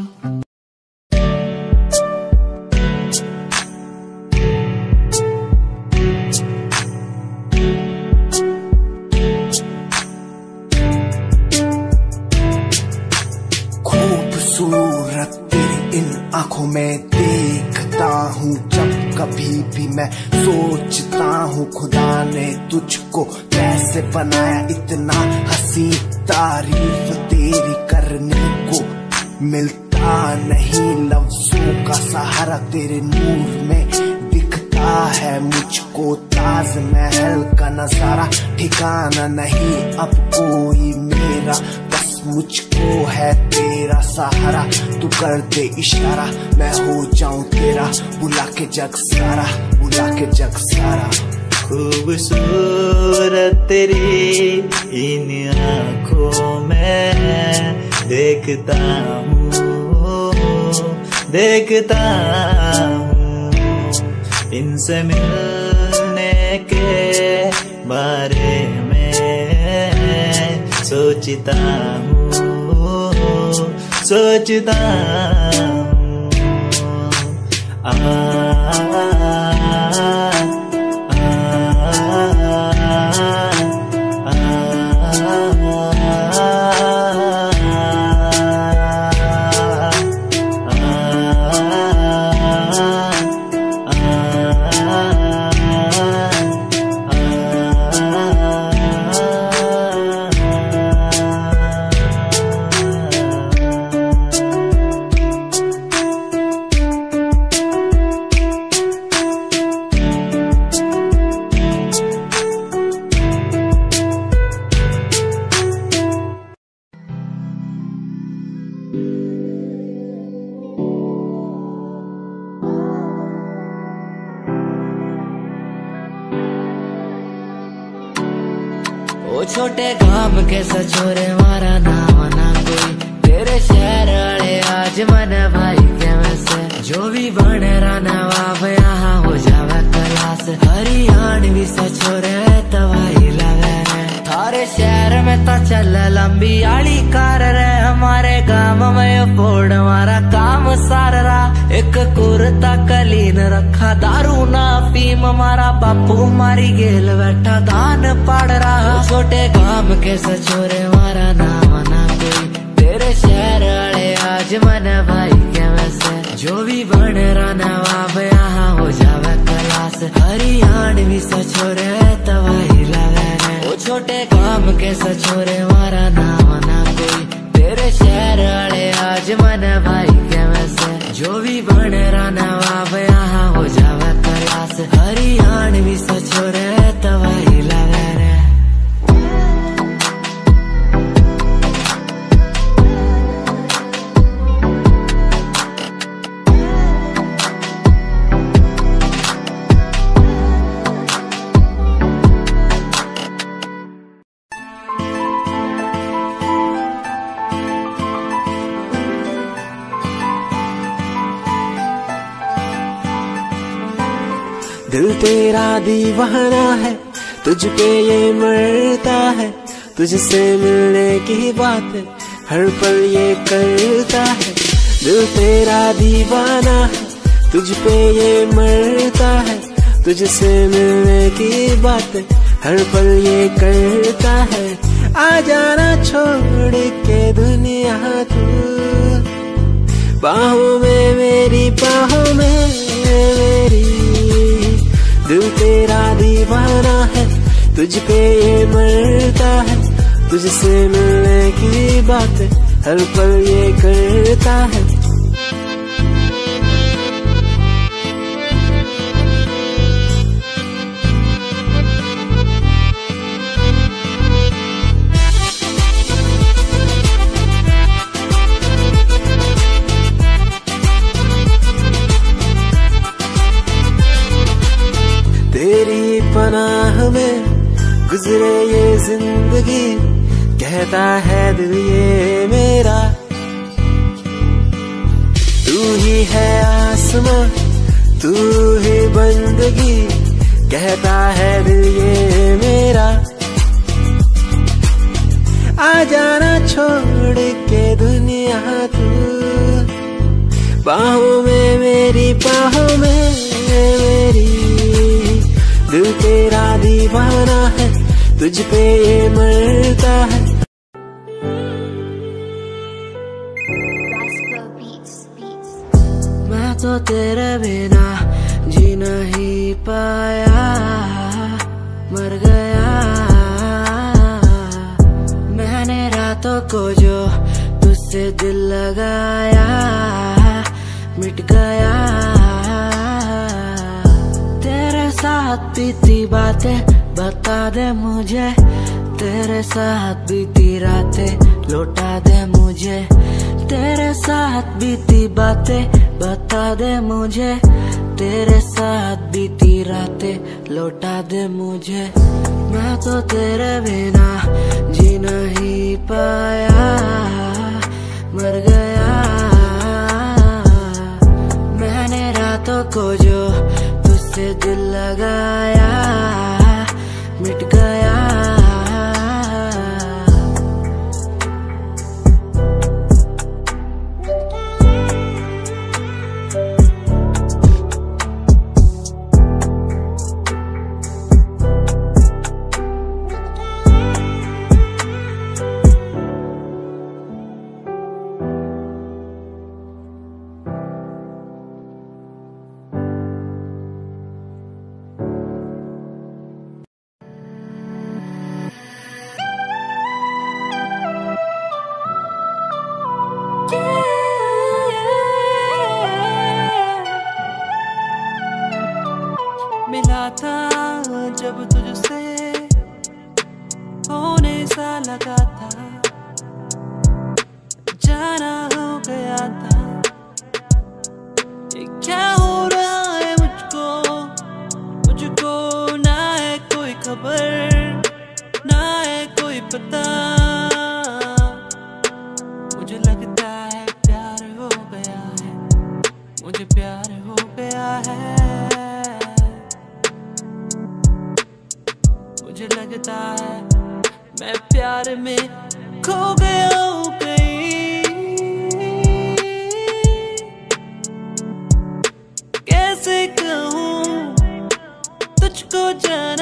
खूबसूरत तेरी इन आंखों में देखता हूँ जब कभी भी मैं सोचता हूँ खुदा ने तुझको कैसे बनाया इतना हसी तारीफ तेरी करने को मिलता नहीं लफ्जों का सहारा तेरे नूर में दिखता है मुझको ताज महल का नजारा ठिकाना नहीं अब कोई मेरा बस मुझको है तेरा सहारा तू कर दे इशारा मैं हो जाऊं तेरा बुला के जग सारा बुला के जग सारा खूबसूरत तेरी इन आँखों में देखता हूँ देखता हूँ इनसे मिलने के बारे में सोचता हूँ सोचता हूँ आ ओ छोटे काम के सचोरे मारा नाम ना कोई तेरे शहर वाले आज मन भाई के वैसे जो भी बन रहा वाप यहाँ हो जावे कलास हरियाणवी सचोरे तबाही लगे थारे शहर में तो चल लंबी आड़ी कार रे हमारे गांव में फोड़ हमारा काम सार रहा एक कुर्ता कलीन रखा दारू ना पीम हमारा बापू मारी गेल बैठा दान पड़ रहा छोटे काम के सचोरे मारा नाम ना कोई तेरे शहर वाले आज मना भाई के वैसे जो भी बन रहा नवाब यहाँ हो जावे क्लास हरियाण भी सचोरे तवाही लगे वो छोटे काम के सचोरे मारा नाम ना कोई तेरे शहर वाले आज मना भाई के वैसे जो भी बन रहा नवाब यहाँ हो जावे क्लास हरियाण भी सचोरे तवाही लगे रे। दिल तेरा दीवाना है तुझ पे ये मरता है तुझसे मिलने की बात हर पल ये करता है। दिल तेरा दीवाना है तुझ पे ये मरता है तुझसे मिलने की बात हर पल ये करता है। आ जाना छोड़ के दुनिया तू बाहों में मेरी बाहों में मेरी दिल तेरा दीवाना है तुझ पे ये मरता है तुझसे मिलने की बात हर पल ये करता है। तेरी पनाह में गुजरे ये जिंदगी कहता है दिल ये मेरा तू ही है आसमां तू ही बंदगी कहता है दिल ये मेरा। आ जाना छोड़ के दुनिया तू बाहों में मेरी बाहों में मेरी दिल तेरा दीवाना है तुझ पे ये मरता है। मैं तो तेरे बिना जी नहीं पाया मर गया मैंने रातों को जो तुझसे दिल लगाया मिट गया तेरे साथ बीती बातें बता दे मुझे तेरे साथ बीती रातें लौटा दे मुझे तेरे साथ बीती बातें बता दे मुझे तेरे साथ बीती रातें लौटा दे मुझे। मैं तो तेरे बिना जी नहीं पाया मर गया मैंने रातों को जो तुझसे दिल लगाया मिट गया। मिला था जब तुझसे होने सा लगा था जाना हो गया था ये क्या हो रहा है मुझको मुझको ना है कोई खबर ना है कोई पता मुझे लगता है प्यार हो गया है मुझे प्यार हो गया है मुझे लगता है मैं प्यार में खो गया हूँ कहीं कैसे कहूँ तुझको जाना